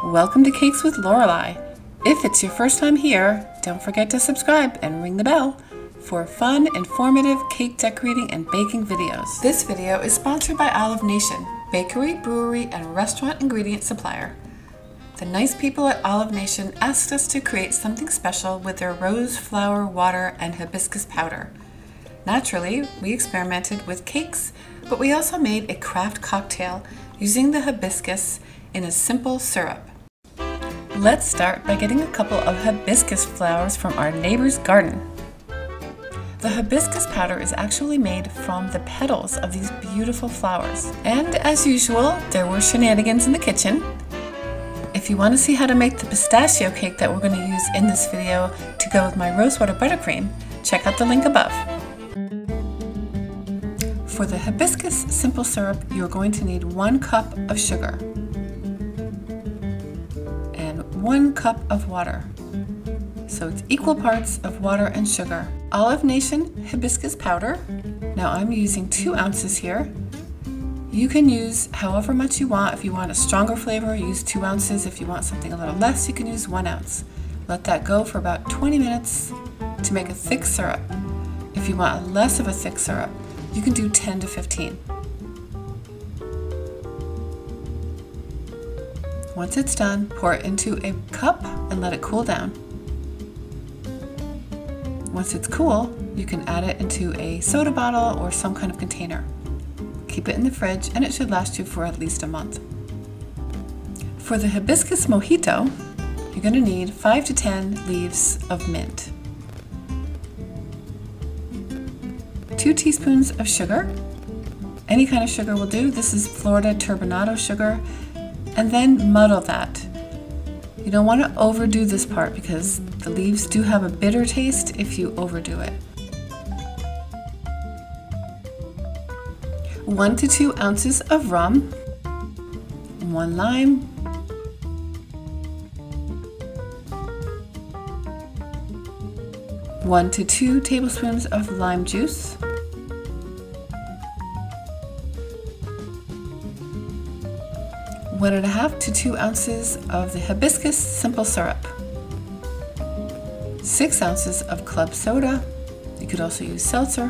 Welcome to Cakes with Lorelie. If it's your first time here, don't forget to subscribe and ring the bell for fun, informative cake decorating and baking videos. This video is sponsored by Olive Nation, bakery, brewery, and restaurant ingredient supplier. The nice people at Olive Nation asked us to create something special with their rose flower water and hibiscus powder. Naturally, we experimented with cakes, but we also made a craft cocktail using the hibiscus in a simple syrup. Let's start by getting a couple of hibiscus flowers from our neighbor's garden. The hibiscus powder is actually made from the petals of these beautiful flowers. And as usual, there were shenanigans in the kitchen. If you want to see how to make the pistachio cake that we're going to use in this video to go with my rosewater buttercream, check out the link above. For the hibiscus simple syrup, you're going to need 1 cup of sugar and 1 cup of water. So it's equal parts of water and sugar. Olive Nation hibiscus powder. Now I'm using 2 ounces here. You can use however much you want. If you want a stronger flavor, use 2 ounces. If you want something a little less, you can use 1 ounce. Let that go for about 20 minutes to make a thick syrup. If you want less of a thick syrup, you can do 10 to 15. Once it's done, pour it into a cup and let it cool down. Once it's cool, you can add it into a soda bottle or some kind of container. Keep it in the fridge and it should last you for at least a month. For the Hibiscus Mojito, you're going to need 5 to 10 leaves of mint, 2 teaspoons of sugar. Any kind of sugar will do. This is Florida turbinado sugar. And then muddle that. You don't want to overdo this part because the leaves do have a bitter taste if you overdo it. 1 to 2 ounces of rum, 1 lime, 1 to 2 tablespoons of lime juice, 1.5 to 2 ounces of the hibiscus simple syrup, 6 ounces of club soda. You could also use seltzer,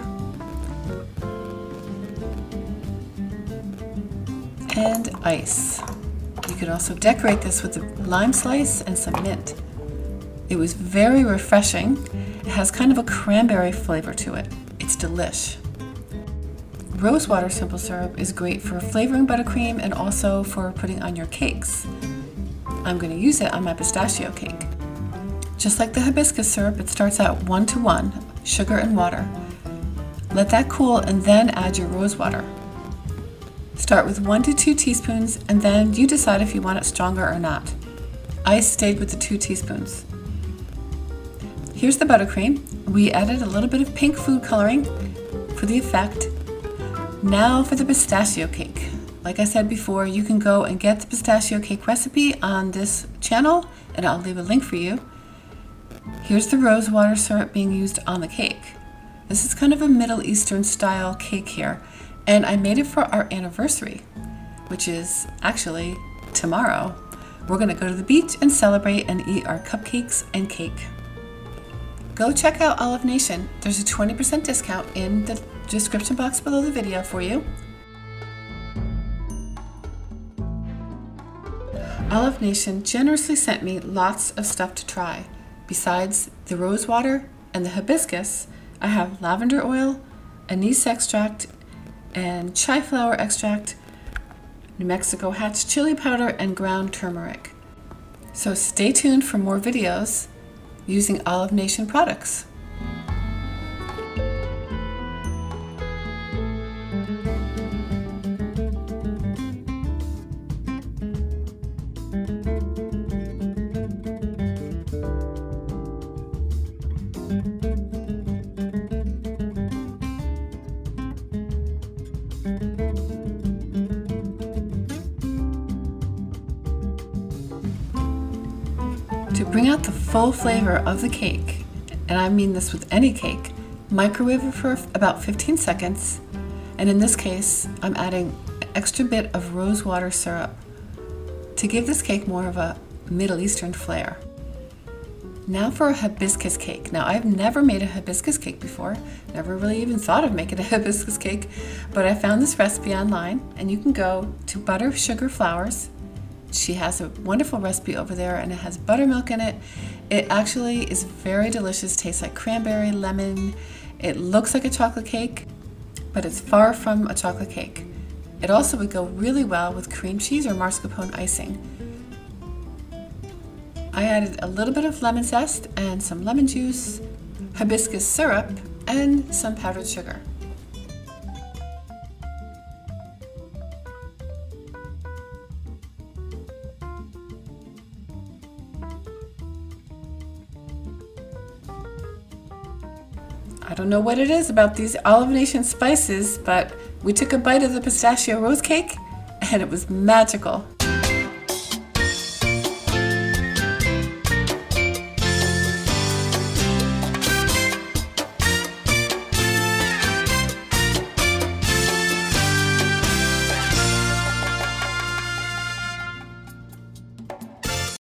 and ice. You could also decorate this with a lime slice and some mint. It was very refreshing. It has kind of a cranberry flavor to it. It's delish. Rosewater simple syrup is great for flavoring buttercream and also for putting on your cakes. I'm going to use it on my pistachio cake. Just like the hibiscus syrup, it starts out 1-to-1, sugar and water. Let that cool and then add your rosewater. Start with 1 to 2 teaspoons and then you decide if you want it stronger or not. I stayed with the 2 teaspoons. Here's the buttercream. We added a little bit of pink food coloring for the effect. Now for the pistachio cake. Like I said before, you can go and get the pistachio cake recipe on this channel and I'll leave a link for you. Here's the rosewater syrup being used on the cake. This is kind of a Middle Eastern style cake here, and I made it for our anniversary, which is actually tomorrow. We're gonna go to the beach and celebrate and eat our cupcakes and cake. Go check out Olive Nation. There's a 20% discount in the description box below the video for you. Olive Nation generously sent me lots of stuff to try. Besides the rosewater and the hibiscus, I have lavender oil, anise extract, and chai flower extract, New Mexico Hatch chili powder, and ground turmeric. So stay tuned for more videos using Olive Nation products. To bring out the full flavor of the cake, and I mean this with any cake, microwave it for about 15 seconds, and in this case, I'm adding an extra bit of rosewater syrup to give this cake more of a Middle Eastern flair. Now for a hibiscus cake. Now I've never made a hibiscus cake before, never really even thought of making a hibiscus cake, but I found this recipe online, and you can go to Butter Sugar Flowers. She has a wonderful recipe over there, and it has buttermilk in it. It actually is very delicious, tastes like cranberry, lemon. It looks like a chocolate cake, but it's far from a chocolate cake. It also would go really well with cream cheese or mascarpone icing. I added a little bit of lemon zest and some lemon juice, hibiscus syrup, and some powdered sugar. I don't know what it is about these Olive Nation spices, but we took a bite of the pistachio rose cake and it was magical.